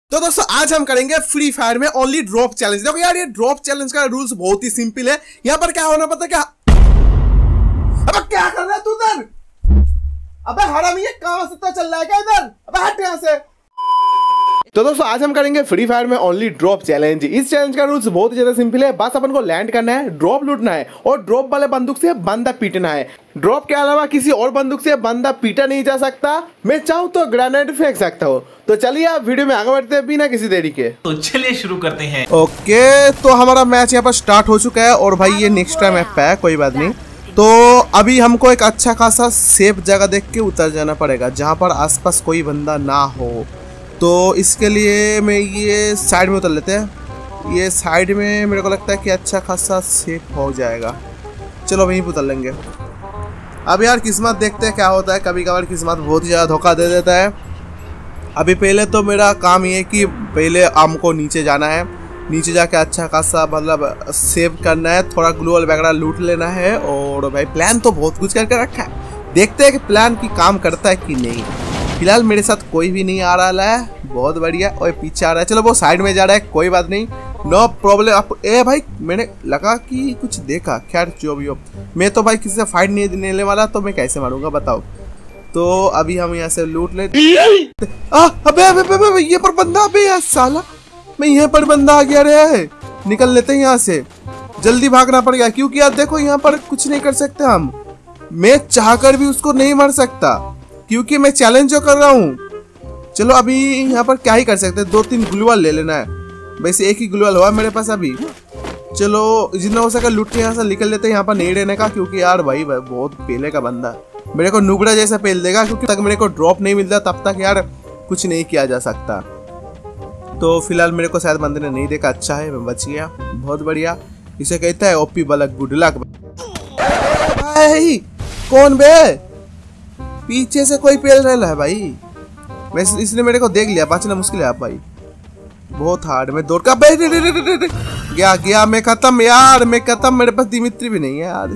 तो दोस्तों आज हम करेंगे फ्री फायर में ओनली ड्रॉप चैलेंज। देखो यार ये ड्रॉप चैलेंज का रूल्स बहुत ही सिंपल है। यहाँ पर क्या होना पता क्या? अबे क्या कर रहा है तू इधर? अबे हरामी ये कहां से चल रहा है क्या इधर? अबे हट यहाँ से। तो दोस्तों आज हम करेंगे फ्री फायर में ओनली ड्रॉप चैलेंज। इस चैलेंज का रूल्स बहुत ही ज्यादा सिंपल है। बस अपन को लैंड करना है, ड्रॉप लूटना है और ड्रॉप वाले बंदूक से बंदा पीटना है। ड्रॉप के अलावा किसी और बंदूक से बंदा पीटा नहीं जा सकता। मैं चाहूँ तो ग्रेनेड फेंक सकता हूँ। तो चलिए आप वीडियो में आगे बढ़ते हैं बिना किसी देरी के। तो चलिए शुरू करते हैं। ओके तो हमारा मैच यहाँ पर स्टार्ट हो चुका है और भाई ये नेक्स्ट टाइम मैप है, कोई बात नहीं। तो अभी हमको एक अच्छा खासा सेफ जगह देख के उतर जाना पड़ेगा जहाँ पर आसपास कोई बंदा ना हो। तो इसके लिए मैं ये साइड में उतर लेते हैं। ये साइड में मेरे को लगता है कि अच्छा खासा सेफ हो जाएगा। चलो वहीं पर उतर लेंगे। अब यार किस्मत देखते हैं क्या होता है। कभी कभार किस्मत बहुत ही ज़्यादा धोखा दे देता है। अभी पहले तो मेरा काम ये है कि पहले हमको नीचे जाना है, नीचे जाके अच्छा खासा मतलब सेव करना है, थोड़ा ग्लूअल वगैरह लूट लेना है। और भाई प्लान तो बहुत कुछ करके रखा है, देखते हैं कि प्लान की काम करता है कि नहीं। फिलहाल मेरे साथ कोई भी नहीं आ रहा है, बहुत बढ़िया। और पीछे आ रहा है, चलो वो साइड में जा रहा है, कोई बात नहीं, नो प्रॉब्लम। आप ए भाई मैंने लगा कि कुछ देखा, खैर जो भी हो। मैं तो भाई किसी से फाइट नहीं देने वाला, तो मैं कैसे मारूंगा बताओ। तो अभी हम यहाँ से लूट ले। अबे अबे अबे ये पर बंदा, अबे यार साला मैं यहाँ पर बंदा आ गया रे। निकल लेते हैं यहाँ से, जल्दी भागना पड़ेगा क्योंकि यार देखो यहाँ पर कुछ नहीं कर सकते हम। मैं चाहकर भी उसको नहीं मार सकता क्योंकि मैं चैलेंज जो कर रहा हूँ। चलो अभी यहाँ पर क्या ही कर सकते हैं, 2-3 ग्लूअल ले लेना है। वैसे एक ही ग्लूअल हुआ मेरे पास अभी। चलो जितना हो सका लूट के यहाँ से निकल लेते हैं, यहाँ पर नहीं रहने का क्योंकि यार भाई बहुत पहले का बंदा मेरे को नुगड़ा जैसा पेल देगा। क्योंकि तक मेरे को ड्रॉप नहीं मिलता तब तक यार कुछ नहीं किया जा सकता। तो फिलहाल मेरे को शायद बंदे ने नहीं देखा, अच्छा है मैं बच गया, बहुत बढ़िया। इसे कहता है ओपी बलक गुड लक। भाई कौन बे? पीछे से कोई पेल रहा है भाई। वैसे इसने मेरे को देख लिया, बचना मुश्किल है आप भाई, बहुत हार्ड। मैं दौड़ का गया मैं खत्म यार, मैं खत्म। मेरे पास दिमित्री भी नहीं है यार।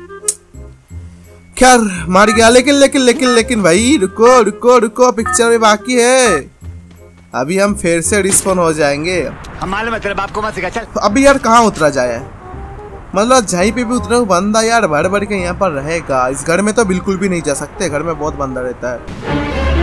खैर मार गया, लेकिन लेकिन लेकिन लेकिन भाई रुको रुको रुको, पिक्चर में बाकी है। अभी हम फिर से रिस्पॉन हो जाएंगे। हमारे मतलब आपको मत सिखा चल। अभी यार कहाँ उतरा जाए, मतलब जहीं पे भी उतरे बंदा यार भर भर के यहाँ पर रहेगा। इस घर में तो बिल्कुल भी नहीं जा सकते, घर में बहुत बंदा रहता है।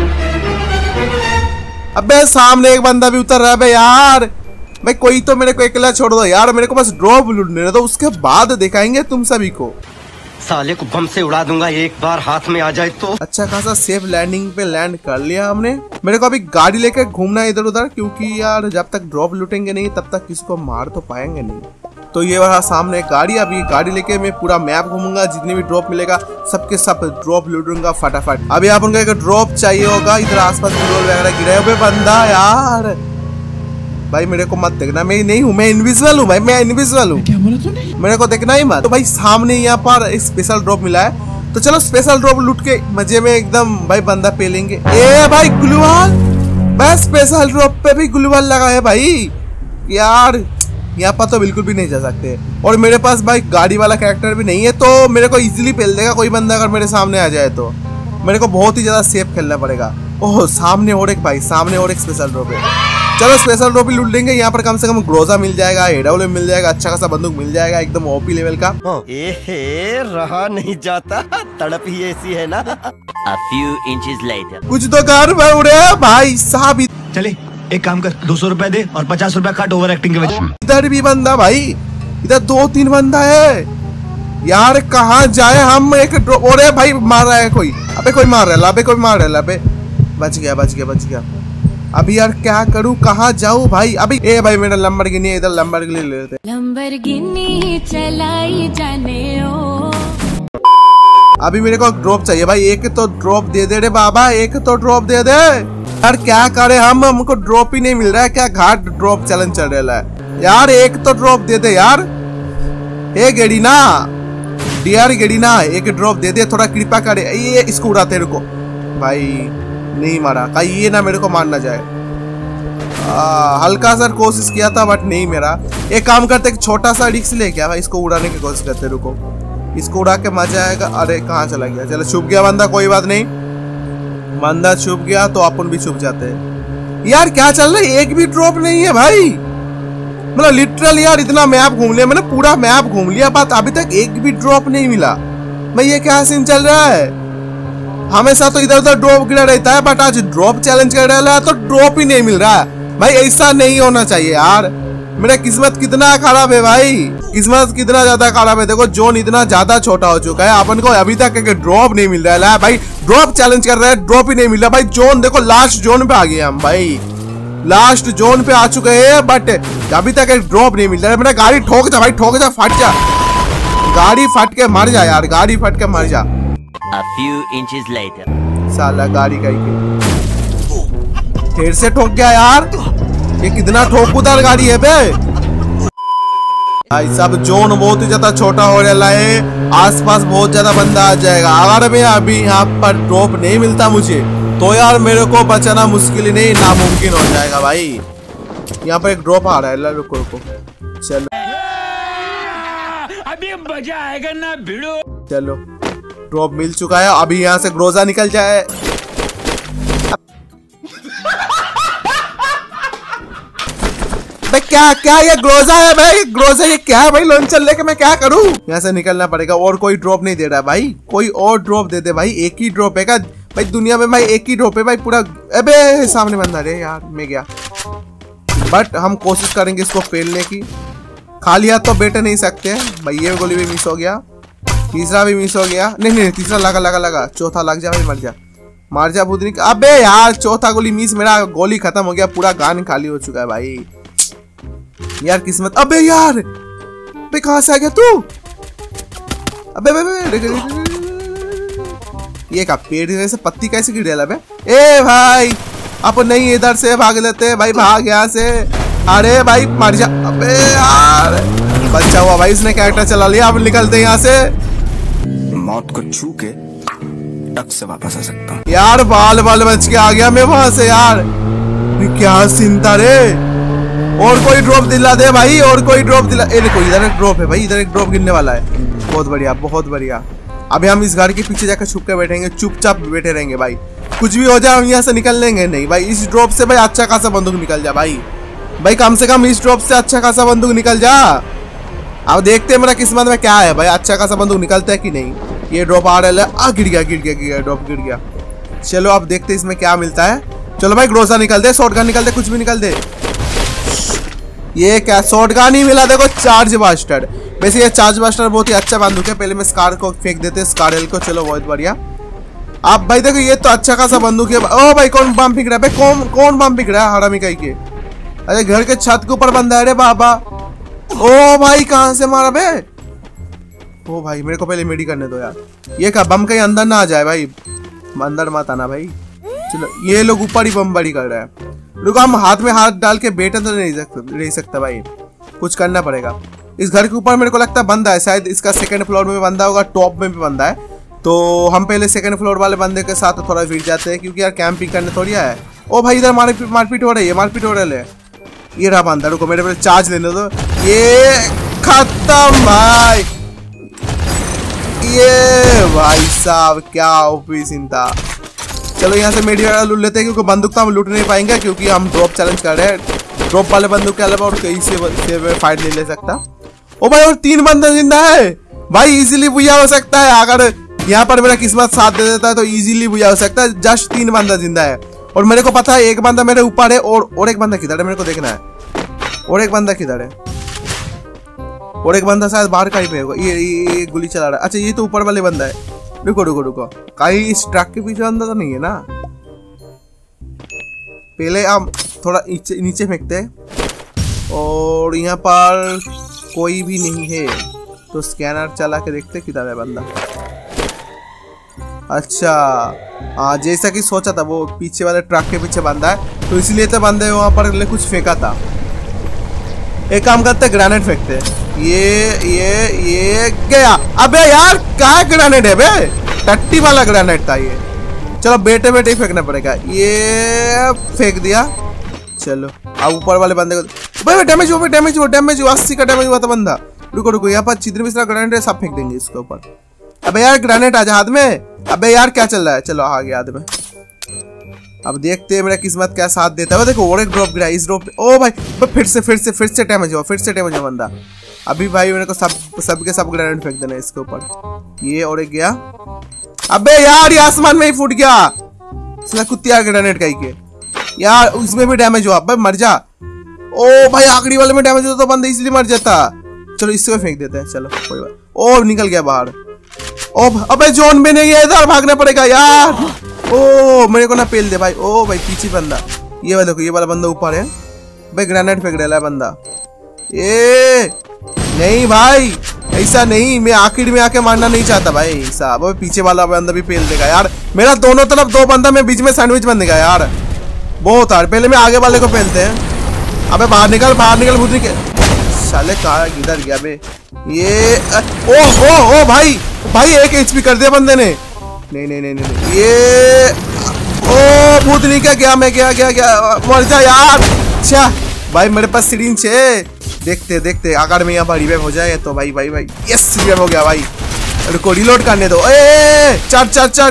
अबे सामने एक बंदा भी उतर रहा है यार। भाई कोई तो मेरे को अकेला छोड़ दो यार, मेरे को बस ड्रॉप लूटने दो, उसके बाद दिखाएंगे तुम सभी को। साले को बम से उड़ा दूंगा एक बार हाथ में आ जाए तो। अच्छा खासा सेफ लैंडिंग पे लैंड कर लिया हमने। मेरे को अभी गाड़ी लेकर घूमना है इधर उधर, क्योंकि यार जब तक ड्रॉप लूटेंगे नहीं तब तक किसी को मार तो पाएंगे नहीं। तो ये रहा सामने गाड़ी। अभी गाड़ी लेके मैं पूरा मैप घूमूंगा, जितने भी ड्रॉप मिलेगा सबके सब ड्रॉप लूटूंगा फटाफट। अभी आप उनका एक ड्रॉप चाहिए होगा, इधर आसपास ड्रॉप वगैरह गिरे हुए बंदा यार। भाई मेरे को मत देखना, मैं नहीं हूँ, मैं इनविजिबल हूँ भाई, मैं इनविजिबल हूँ, मेरे को देखना ही मत। तो भाई सामने यहाँ पर एक स्पेशल ड्रॉप मिला है, तो चलो स्पेशल ड्रॉप लूट के मजे में एकदम भाई बंदा पेलेंगे। ए भाई ग्लूवाल, बस स्पेशल ड्रॉप पे भी ग्लूवाल लगा है भाई यार। यहाँ पर तो बिल्कुल भी नहीं जा सकते। और मेरे पास भाई गाड़ी वाला कैरेक्टर भी नहीं है, तो मेरे को इजीली पेल देगा कोई बंदा अगर मेरे सामने आ जाए। तो मेरे को बहुत ही ज्यादा सेफ खेलना पड़ेगा। ओह सामने और एक भाई, सामने और एक स्पेशल ड्रॉप है। चलो स्पेशल ड्रॉप भी लूट लेंगे। यहाँ पर कम से कम ग्रोजा मिल जाएगा, एडब्ल्यू मिल जाएगा, अच्छा खासा बंदूक मिल जाएगा एकदम ओपी लेवल का। रहा नहीं जाता, तड़प ही ऐसी है ना। A few inches later. कुछ तो कर भाई साहब। चले एक काम कर, 200 रुपए दे और 50 रुपए काट ओवर एक्टिंग के वजह। इधर भी बंदा भाई, इधर 2-3 बंदा है यार, कहाँ जाए हम। एक और भाई मार रहा है कोई, अबे कोई मार रहा है, लाबे कोई मार रहा है, लाबे बच गया बच गया बच गया। अभी यार क्या करूँ, कहाँ जाऊँ भाई। अभी ए भाई मेरा लंबरगिनी है, इधर लंबरगिनी ले लेते। लंबरगिनी चलाई जाने ओ। अभी मेरे को ड्रॉप चाहिए भाई, एक तो ड्रॉप दे दे रे बाबा, एक तो ड्रॉप दे दे यार। क्या करे हम, हमको ड्रॉप ही नहीं मिल रहा है। क्या घाट ड्रॉप चैलेंज चल रहा है यार, एक तो ड्रॉप दे दे यार। ए गेडीना, डियर गेडीना, एक ड्रॉप दे दे, थोड़ा कृपा करे। ये इसको उड़ाते रुको भाई, नहीं मारा कहीं ये ना मेरे को मारना जाए। हल्का सा कोशिश किया था बट नहीं मेरा। एक काम करते, एक छोटा सा रिक्स ले क्या भाई, इसको उड़ाने की कोशिश करते। रुको इसको उड़ा के मजा आएगा। अरे कहाँ चला गया, चलो छुप गया बंदा, कोई बात नहीं, बंदा छुप गया तो अपन भी छुप जाते हैं। यार क्या चल रहा है, एक भी ड्रॉप नहीं है भाई। मतलब लिटरली यार इतना मैप घूम लिया मैंने, पूरा मैप घूम लिया, बात अभी तक एक भी ड्रॉप नहीं मिला। भाई ये क्या सीन चल रहा है, हमेशा तो इधर उधर ड्रॉप गिरा रहता है, बट आज ड्रॉप चैलेंज कर रहा है तो ड्रॉप ही नहीं मिल रहा है। भाई ऐसा नहीं होना चाहिए यार, मेरा किस्मत कितना खराब है भाई, किस्मत कितना ज्यादा खराब है। देखो जोन इतना ज्यादा छोटा हो चुका है, अपन को अभी तक ड्रॉप नहीं मिल रहा है भाई। ड्रॉप चैलेंज कर रहे हैं, ड्रॉप ही नहीं मिल रहा भाई। जोन देखो लास्ट जोन पे आ गए हम भाई, लास्ट जोन पे आ चुके हैं, बट अभी तक एक ड्रॉप नहीं मिल रहा है। मेरा गाड़ी ठोक जा भाई, ठोक जा, फट जा, गाड़ी फट के मर जा यार, गाड़ी फट के मर जा। A few inches later. साला गाड़ी का फिर से ठोक गया यार, ये कितना ठोकूदार गाड़ी है बे। भाई साहब जोन बहुत ही ज्यादा छोटा हो रहा है, आसपास बहुत ज्यादा बंदा आ जाएगा। अगर मैं अभी यहाँ पर ड्रॉप नहीं मिलता मुझे तो यार मेरे को बचाना मुश्किल ही नहीं, नामुमकिन हो जाएगा भाई। यहाँ पर एक ड्रॉप आ रहा है, रुको रुको, चलो अभी मजा आएगा ना भिड़ो। चलो ड्रॉप मिल चुका है, अभी यहाँ से ग्रोजा निकल जाए। भाई क्या क्या ये ग्रोजा है भाई, ग्रोजा ये क्या है भाई, लॉन्चर लेके मैं क्या करूं। यहाँ से निकलना पड़ेगा, और कोई ड्रॉप नहीं दे रहा भाई, कोई और ड्रॉप दे दे भाई। एक ही ड्रॉप है भाई दुनिया में भाई, एक ही ड्रॉप है भाई पूरा। अबे सामने बंदा रे यार, मैं गया, बट हम कोशिश करेंगे इसको पेलने की। खाली हाथ तो बैठ नहीं सकते भाई। ये गोली भी मिस हो गया, तीसरा भी मिस हो गया, नहीं नहीं तीसरा लगा लगा लगा, चौथा लग जा भाई, मर जा मार जा बुधनी। अबे यार चौथा गोली मिस, मेरा गोली खत्म हो गया, पूरा गान खाली हो चुका है भाई। यार किस्मत, अबे यार बे कहां से आ गया तू। अबे ये का पेड़ से पत्ती कैसे गिर रहा है। ए भाई आप नहीं इधर से भाग लेते भाई, भाग यहाँ से। अरे भाई मर जा, अबे यार बच्चा हुआ भाई, इसने कैरेक्टर चला लिया। अब निकलते यहाँ से, मौत को छू के टक से वापस आ सकता हूँ। यार बाल बाल बच के आ गया मैं वहां से यार, क्या चिंता रे। और कोई ड्रॉप दिला दे भाई, और कोई ड्रॉप दिला। ए देखो इधर एक ड्रॉप है भाई, इधर एक ड्रॉप गिरने वाला है। बहुत बढ़िया बहुत बढ़िया। अभी हम इस घर के पीछे जाकर छुप के बैठेंगे, चुपचाप बैठे रहेंगे भाई, कुछ भी हो जाए हम यहाँ से निकल लेंगे नहीं भाई। इस ड्रॉप से भाई अच्छा खासा बंदूक निकल जा भाई, भाई कम से कम इस ड्रॉप से अच्छा खासा बंदूक निकल जा। अब देखते हैं मेरा किस्मत में क्या है भाई, अच्छा खासा बंदूक निकलता है कि नहीं। ये ड्रॉप आ रहा है, गिर गया गिर गया गिर गया, ड्रॉप गिर गया। चलो अब देखते हैं इसमें क्या मिलता है। चलो भाई ग्रोजा निकल दे, शॉटगन निकल दे, कुछ भी निकल दे। ये क्या शॉटगन ही मिला, देखो चार्ज बास्टर। वैसे ये चार्ज बास्टर बहुत ही अच्छा बंदूक है, पहले मैं स्कार को फेंक देते, स्कारल को। चलो बहुत बढ़िया। अब भाई देखो ये तो अच्छा खासा बंदूक है। ओ भाई कौन बम फेंक रहा है भाई, कौन बम फेंक रहा है, हरामी कहीं के। अरे घर के छत के ऊपर बंदा है रे बाबा। ओ भाई कहां से मारा बे। ओ भाई मेरे को पहले मेडी करने दो यार, ये क्या बम कहीं अंदर ना आ जाए भाई, अंदर मत आना भाई। चलो ये लोग ऊपर ही बम बड़ी कर रहे हैं, रुको हम हाथ में हाथ डाल के बैठे तो नहीं सकता भाई, कुछ करना पड़ेगा। इस घर के ऊपर मेरे को लगता है बंदा है, शायद इसका सेकंड फ्लोर में भी बंदा होगा, टॉप में भी बंदा है। तो हम पहले सेकंड फ्लोर वाले बंदे के साथ थोड़ा भिड़ जाते हैं, क्योंकि यार कैंपिंग करने थोड़ी है। ओ भाई इधर मारपीट हो रही है, मारपीट हो रही है। ये रहा बंदा, रुको मेरे पे चार्ज लेने दो। ये खत्म भाई, ये भाई साहब क्या ओपी सीन था। चलो यहाँ से मेडिया लूट लेते हैं, क्योंकि बंदूक तो हम लूट नहीं पाएंगे, क्योंकि हम ड्रॉप चैलेंज कर रहे हैं। ड्रॉप वाले बंदूक के अलावा और कहीं से फाइट नहीं ले सकता। ओ भाई और 3 बंदा जिंदा है भाई, इजीली बुया हो सकता है। अगर यहाँ पर मेरा किस्मत साथ दे देता है तो इजीली बुया हो सकता है। जस्ट 3 बंदा जिंदा है, और मेरे को पता है एक बंदा मेरे ऊपर है, और एक बंदा किधर है मेरे को देखना है। और एक बंदा किधर है, और एक बंदा शायद बाहर का ही पे होगा। ये गोली चला रहा है। अच्छा ये तो ऊपर वाले बंदा है। रुको रुको रुको, कहीं इस ट्रक के पीछे बंदा तो नहीं है ना। पहले हम थोड़ा नीचे फेंकते हैं, और यहाँ पर कोई भी नहीं है तो स्कैनर चला के देखते किधर है बंदा। अच्छा हाँ जैसा कि सोचा था, वो पीछे वाले ट्रक के पीछे बंदा है, तो इसलिए तो बंदे वहां पर कुछ फेंका था। एक काम करते हैं, ग्रेनेड फेंकते हैं। ये गया। अबे यार क्या ग्रेनेड है बे, टट्टी वाला ग्रेनेड था ये। चलो बेटे बेटे ही फेंकना पड़ेगा। ये फेंक दिया। चलो अब ऊपर वाले बंदे को भाई डैमेज हुआ, डैमेज हुआ, डैमेज हुआ, 80 का डैमेज हुआ था बंदा। रुको रुको, यहाँ पर चित्र मिश्रा ग्रेनेड है, सब फेंक देंगे इसके ऊपर। अबे यार ग्रेनेड आ जा हाथ में। अबे यार क्या चल रहा है। चलो आ गया हाथ में। अब देखते हैं मेरा किस्मत क्या साथ देता है। देखो और एक ड्रॉप गिरा इस ड्रॉप। ओ भाई फिर से डैमेज हुआ, फिर से डैमेज हुआ बंदा। अभी भाई मेरे को सबके सब ग्रेनेड फेंक देना इसके ऊपर। ये और एक गया। अबे यार ये आसमान में ही फूट गया। इसने कुत्तिया ग्रेनेड कहीं के यार, उसमें भी डैमेज हुआ। भाई मर जा। ओ भाई आखिरी वाले में डैमेज होता तो बंदा इसलिए मर जाता। चलो इससे फेंक देते हैं। चलो कोई बात। ओ निकल गया बाहर। ओ अबे जोन में नहीं है, इधर भागना पड़ेगा यार। ओ मेरे को ना पेल दे भाई। ओ भाई पीछे बंदा। ये वाला देखो, ये वाला बंदा ऊपर है भाई। ग्रेनेड फेंक रहा है बंदा। ए नहीं भाई ऐसा नहीं, मैं आखिर में आके मारना नहीं चाहता भाई साहब। पीछे वाला बंदा भी पेल देगा यार। मेरा दोनों तरफ दो बंदा, मैं बीच में सैंडविच बन देगा यार। बहुत हार। पहले मैं आगे वाले को पेलते हैं। अबे बाहर निकल भूत निकल। साले कहाँ किधर गया बे ये। ओ भाई एक एचपी कर दिया बंदे ने। नहीं ये ओ भूत निकल गया। मैं गया मर जा यार। अच्छा भाई मेरे पास सिरिंज है। देखते अगर मैं यहाँ पर रिवाइव हो जाए तो भाई यस रिवाइव हो गया भाई। रुको रिलोड करने दो। ए चढ़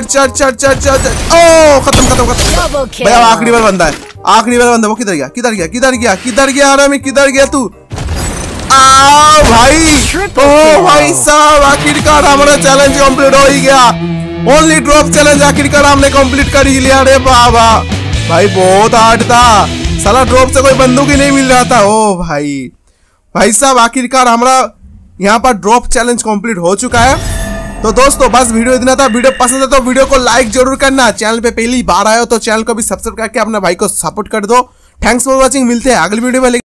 ओ खत्म भाई। आखिरी वाला बंदा है, आखिरी वाला बंदा। वो किधर गया आराम किधर गया तू। आओ भाई। ओ भाई साहब आखिरकार हमारा चैलेंज कंप्लीट हो ही गया। ओनली ड्रॉप चैलेंज आखिरकार हमने कंप्लीट कर ही लिया। अरे बाबा भाई बहुत हार्ड था साला। ड्रॉप से कोई बंदूक ही नहीं मिल रहा था। ओ भाई साहब आखिरकार हमारा यहाँ पर ड्रॉप चैलेंज कंप्लीट हो चुका है। तो दोस्तों बस वीडियो इतना था। वीडियो पसंद है तो वीडियो को लाइक जरूर करना। चैनल पे पहली बार आए हो तो चैनल को भी सब्सक्राइब करके अपने भाई को सपोर्ट कर दो। Thanks for watching. मिलते हैं अगली वीडियो में।